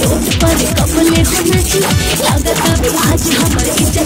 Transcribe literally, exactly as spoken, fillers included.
चोट पर कपले हो नाची लागत अब आज हमर इज्जत